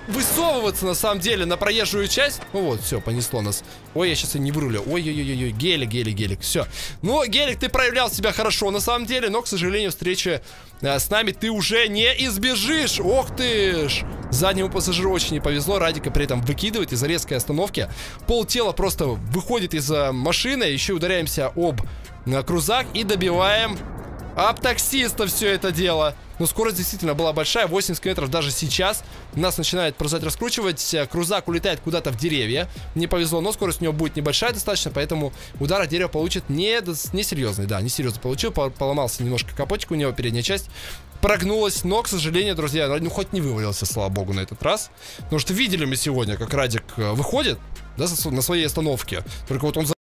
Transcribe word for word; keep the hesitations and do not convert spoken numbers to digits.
высовываться, на самом деле, на проезжую часть. Ну вот, все, понесло нас. Ой, я сейчас и не вырулю. Ой-ой-ой-ой, гелик, гелик, гелик, все. Ну, гелик, ты проявлял себя хорошо, на самом деле, но, к сожалению, встречи а, с нами ты уже не избежишь. Ох ты ж. Заднему пассажиру очень не повезло. Радика при этом выкидывает из-за резкой остановки. Пол тела просто выходит из машины. Еще ударяемся об а, крузак и добиваем об таксиста все это дело. Но скорость действительно была большая, восемьдесят километров даже сейчас. Нас начинает продолжать раскручивать. Крузак улетает куда-то в деревья. Не повезло, но скорость у него будет небольшая достаточно, поэтому удар от дерева получит не, не серьезный. Да, не серьезно получил, поломался немножко капотик у него, передняя часть прогнулась, но, к сожалению, друзья, ну хоть не вывалился, слава богу, на этот раз. Потому что видели мы сегодня, как Радик выходит, да, на своей остановке. Только вот он